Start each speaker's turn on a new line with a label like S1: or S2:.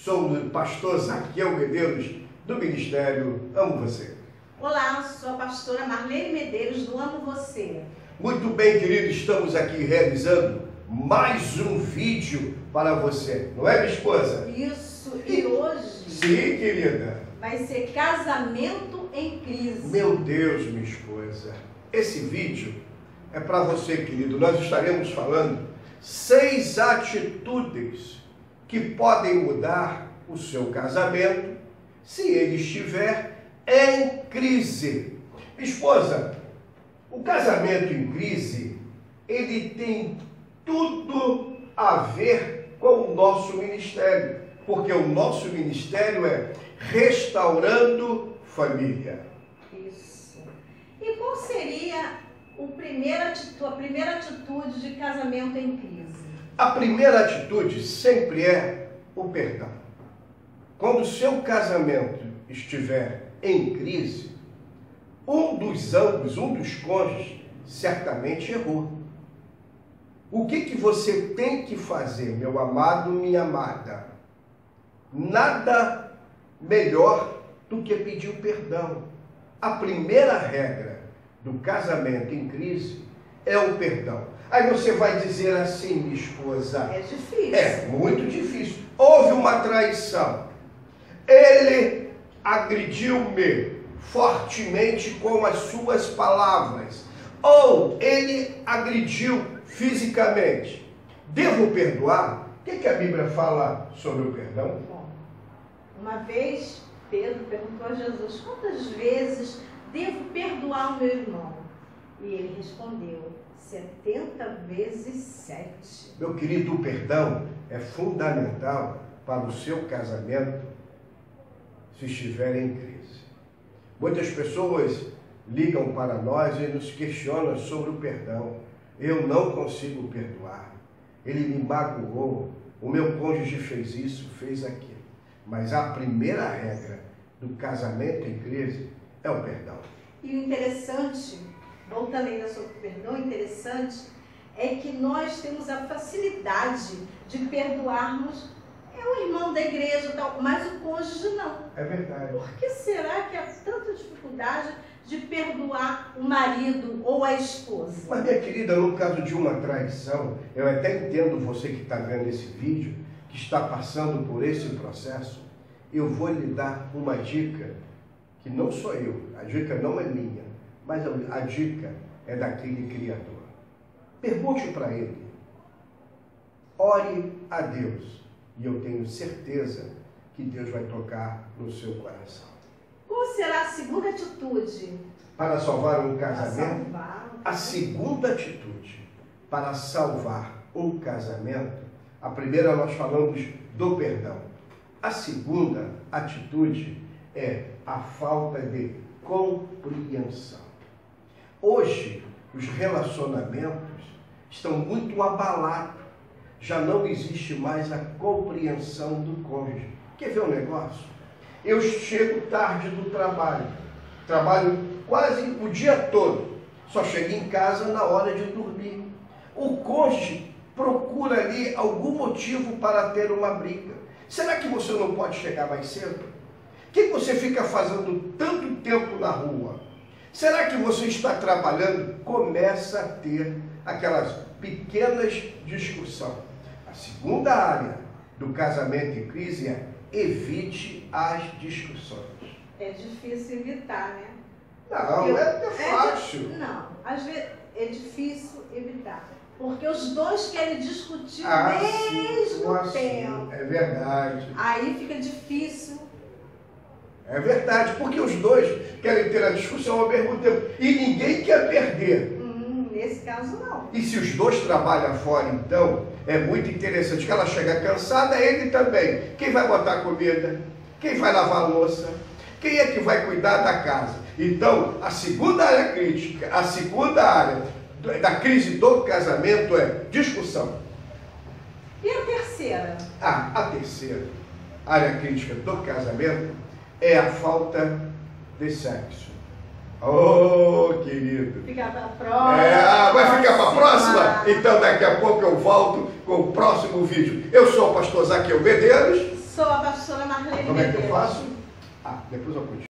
S1: Sou o pastor Zaqueu Medeiros, do Ministério Amo Você.
S2: Olá, sou a pastora Marlene Medeiros, do Amo Você.
S1: Muito bem, querido, estamos aqui realizando mais um vídeo para você. Não é, minha esposa?
S2: Isso, e hoje...
S1: Sim, querida.
S2: Vai ser casamento em crise.
S1: Meu Deus, minha esposa. Esse vídeo é para você, querido. Nós estaremos falando 6 atitudes que podem mudar o seu casamento se ele estiver em crise. Esposa, o casamento em crise, ele tem tudo a ver com o nosso ministério, porque o nosso ministério é restaurando família.
S2: Isso. E qual seria a primeira atitude de casamento em crise?
S1: A primeira atitude sempre é o perdão. Quando o seu casamento estiver em crise, um dos cônjuges, certamente errou. O que você tem que fazer, meu amado, minha amada? Nada melhor do que pedir o perdão. A primeira regra do casamento em crise é o perdão. Aí você vai dizer assim, minha esposa...
S2: É difícil.
S1: É muito difícil. Houve uma traição. Ele agrediu-me fortemente com as suas palavras. Ou ele agrediu fisicamente. Devo perdoar? O que a Bíblia fala sobre o perdão?
S2: Bom, uma vez Pedro perguntou a Jesus: quantas vezes devo perdoar o meu irmão? E ele respondeu: 70 vezes 7.
S1: Meu querido, o perdão é fundamental para o seu casamento se estiver em crise. Muitas pessoas ligam para nós e nos questionam sobre o perdão. Eu não consigo perdoar. Ele me magoou. O meu cônjuge fez isso, fez aquilo. Mas a primeira regra do casamento em crise é o perdão.
S2: E o interessante, voltando ainda sobre o perdão, o interessante é que nós temos a facilidade de perdoarmos o irmão da igreja, tal, mas o cônjuge não.
S1: É verdade.
S2: Por que será que há tanta dificuldade de perdoar o marido ou a esposa?
S1: Mas, minha querida, no caso de uma traição, eu até entendo você que está vendo esse vídeo, que está passando por esse processo, eu vou lhe dar uma dica, que não sou eu, a dica não é minha, mas a dica é daquele Criador. Pergunte para ele, ore a Deus, e eu tenho certeza que Deus vai tocar no seu coração.
S2: Qual será a segunda atitude?
S1: Para salvar um casamento,
S2: a
S1: segunda atitude para salvar um casamento, a primeira nós falamos do perdão. A segunda atitude é a falta de compreensão. Hoje, os relacionamentos estão muito abalados. Já não existe mais a compreensão do cônjuge. Quer ver um negócio? Eu chego tarde do trabalho quase o dia todo, só chego em casa na hora de dormir. O cônjuge procura ali algum motivo para ter uma briga. Será que você não pode chegar mais cedo? O que você fica fazendo tanto tempo na rua? Será que você está trabalhando? Começa a ter aquelas pequenas discussões. A segunda área do casamento em crise é evite as discussões.
S2: É difícil evitar, né?
S1: Não, é fácil.
S2: Não, às vezes é difícil evitar. Porque os dois querem discutir o mesmo tempo.
S1: É verdade.
S2: Aí fica difícil.
S1: É verdade, porque os dois querem ter a discussão ao mesmo tempo. E ninguém quer perder.
S2: Nesse caso, não.
S1: E se os dois trabalham fora, então, é muito interessante que ela chega cansada, ele também. Quem vai botar comida? Quem vai lavar a louça? Quem é que vai cuidar da casa? Então, a segunda área crítica, a segunda área da crise do casamento é discussão.
S2: E a terceira?
S1: A terceira área crítica do casamento é a falta de sexo. Oh, querido.
S2: Fica para a próxima.
S1: Vai ficar para a próxima? Então daqui a pouco eu volto com o próximo vídeo. Eu sou o pastor Zaqueu Medeiros.
S2: Sou a pastora Marlene
S1: Como é que eu
S2: Medeiros.
S1: faço? Depois eu continuo.